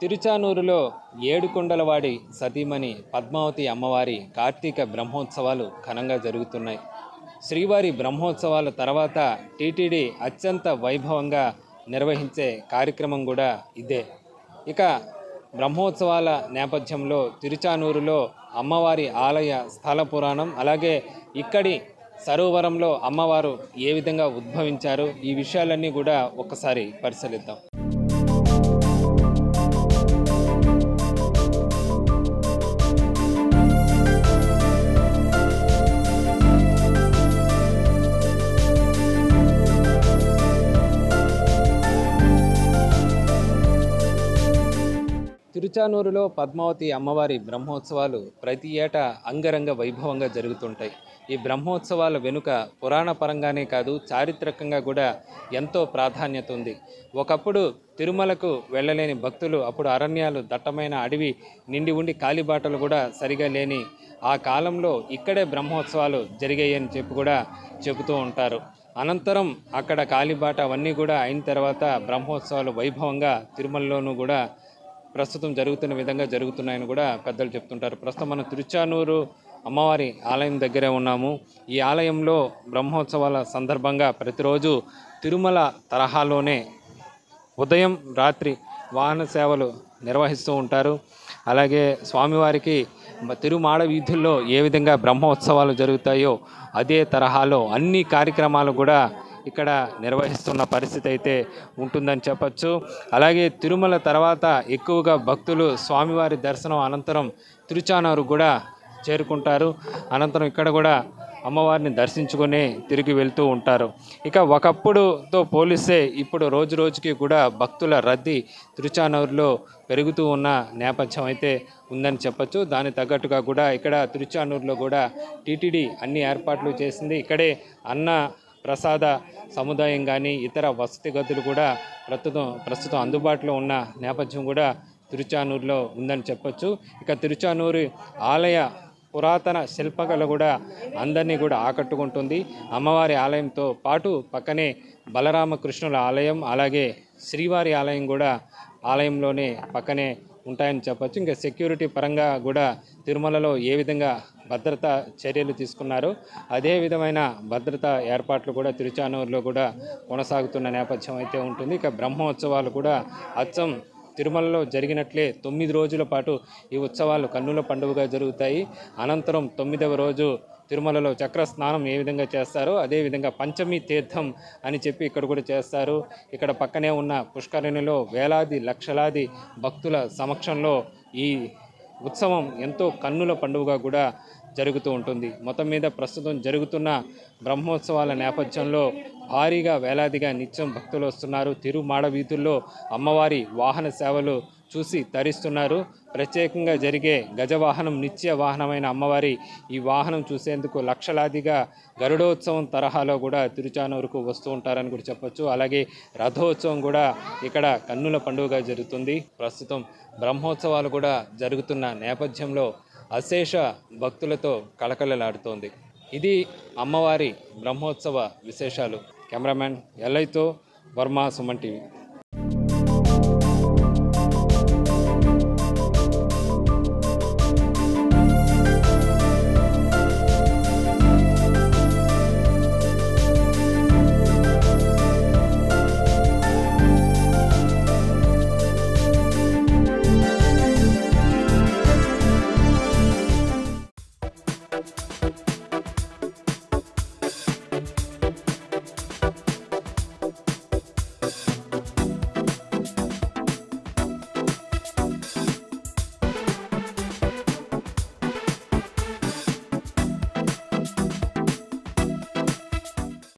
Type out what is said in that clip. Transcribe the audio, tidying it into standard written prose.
తిరుచానూరులో ఏడుకొండలవాడి సతీమణి పద్మావతి అమ్మవారి కార్తీక బ్రహ్మోత్సవాలు ఘనంగా జరుగుతున్నాయి. శ్రీవారి బ్రహ్మోత్సవాల తర్వాత టీటీడీ అత్యంత వైభవంగా నిర్వహించే కార్యక్రమం కూడా ఇదే. ఇక బ్రహ్మోత్సవాల నేపథ్యంలో తిరుచానూరులో అమ్మవారి ఆలయ స్థల పురాణం, అలాగే ఇక్కడి సరోవరంలో అమ్మవారు ఏ విధంగా ఉద్భవించారు, ఈ విషయాలన్నీ కూడా ఒకసారి పరిశీలిద్దాం. తిరుచానూరులో పద్మావతి అమ్మవారి బ్రహ్మోత్సవాలు ప్రతి ఏటా అంగరంగ వైభవంగా జరుగుతుంటాయి. ఈ బ్రహ్మోత్సవాల వెనుక పురాణ పరంగానే కాదు, చారిత్రకంగా కూడా ఎంతో ప్రాధాన్యత ఉంది. ఒకప్పుడు తిరుమలకు వెళ్ళలేని భక్తులు, అప్పుడు అరణ్యాలు, దట్టమైన అడవి నిండి ఉండి కాలిబాటలు కూడా సరిగా లేని ఆ కాలంలో ఇక్కడే బ్రహ్మోత్సవాలు జరిగాయని చెప్పి కూడా చెబుతూ ఉంటారు. అనంతరం అక్కడ కాలిబాట అవన్నీ కూడా అయిన తర్వాత బ్రహ్మోత్సవాలు వైభవంగా తిరుమలలోనూ కూడా ప్రస్తుతం జరుగుతున్న విధంగా జరుగుతున్నాయని కూడా పెద్దలు చెప్తుంటారు. ప్రస్తుతం మనం తిరుచానూరు అమ్మవారి ఆలయం దగ్గరే ఉన్నాము. ఈ ఆలయంలో బ్రహ్మోత్సవాల సందర్భంగా ప్రతిరోజు తిరుమల తరహాలోనే ఉదయం రాత్రి వాహన సేవలు నిర్వహిస్తూ ఉంటారు. అలాగే స్వామివారికి తిరుమాడ వీధుల్లో ఏ విధంగా బ్రహ్మోత్సవాలు జరుగుతాయో అదే తరహాలో అన్ని కార్యక్రమాలు కూడా ఇక్కడ నిర్వహిస్తున్న పరిస్థితి అయితే ఉంటుందని చెప్పచ్చు. అలాగే తిరుమల తర్వాత ఎక్కువగా భక్తులు స్వామివారి దర్శనం అనంతరం తిరుచానూరు కూడా చేరుకుంటారు. అనంతరం ఇక్కడ కూడా అమ్మవారిని దర్శించుకొని తిరిగి వెళ్తూ ఉంటారు. ఇక ఒకప్పుడుతో పోలిస్తే ఇప్పుడు రోజు రోజుకి కూడా భక్తుల రద్దీ తిరుచానూరులో పెరుగుతూ ఉన్న నేపథ్యం అయితే ఉందని చెప్పచ్చు. దానికి తగ్గట్టుగా కూడా ఇక్కడ తిరుచానూరులో కూడా టీటీడీ అన్ని ఏర్పాట్లు చేసింది. ఇక్కడే అన్న ప్రసాద సముదాయం కానీ ఇతర వసతి గదులు కూడా ప్రస్తుతం అందుబాటులో ఉన్న నేపథ్యం కూడా తిరుచానూరులో ఉందని చెప్పొచ్చు. ఇక తిరుచానూరు ఆలయ పురాతన శిల్పకళ కూడా అందరినీ కూడా ఆకట్టుకుంటుంది. అమ్మవారి ఆలయంతో పాటు పక్కనే బలరామకృష్ణుల ఆలయం, అలాగే శ్రీవారి ఆలయం కూడా ఆలయంలోనే పక్కనే ఉంటాయని చెప్పచ్చు. ఇంకా సెక్యూరిటీ పరంగా కూడా తిరుమలలో ఏ విధంగా భద్రతా చర్యలు తీసుకున్నారో అదే విధమైన భద్రతా ఏర్పాట్లు కూడా తిరుచానూరులో కూడా కొనసాగుతున్న నేపథ్యం అయితే ఉంటుంది. ఇక బ్రహ్మోత్సవాలు కూడా అచ్చం తిరుమలలో జరిగినట్లే 9 రోజుల పాటు ఈ ఉత్సవాలు కన్నుల పండుగగా జరుగుతాయి. అనంతరం 9వ రోజు తిరుమలలో చక్ర స్నానం ఏ విధంగా చేస్తారో అదేవిధంగా పంచమి తీర్థం అని చెప్పి ఇక్కడ కూడా చేస్తారు. ఇక్కడ పక్కనే ఉన్న పుష్కరిణిలో వేలాది లక్షలాది భక్తుల సమక్షంలో ఈ ఉత్సవం ఎంతో కన్నుల పండుగగా కూడా జరుగుతూ ఉంటుంది. మొత్తం మీద ప్రస్తుతం జరుగుతున్న బ్రహ్మోత్సవాల నేపథ్యంలో భారీగా వేలాదిగా నిత్యం భక్తులు వస్తున్నారు. తిరుమాడ వీధుల్లో అమ్మవారి వాహన సేవలు చూసి తరిస్తున్నారు. ప్రత్యేకంగా జరిగే గజవాహనం, నిత్య వాహనమైన అమ్మవారి ఈ వాహనం చూసేందుకు లక్షలాదిగా గరుడోత్సవం తరహాలో కూడా తిరుచానూరుకు వస్తూ ఉంటారని కూడా చెప్పొచ్చు. అలాగే రథోత్సవం కూడా ఇక్కడ కన్నుల పండుగగా జరుగుతుంది. ప్రస్తుతం బ్రహ్మోత్సవాలు కూడా జరుగుతున్న నేపథ్యంలో అశేష భక్తులతో కళకళలాడుతోంది. ఇది అమ్మవారి బ్రహ్మోత్సవ విశేషాలు. కెమెరామ్యాన్ ఎల్ఐతో వర్మ, సుమన్ టీవీ.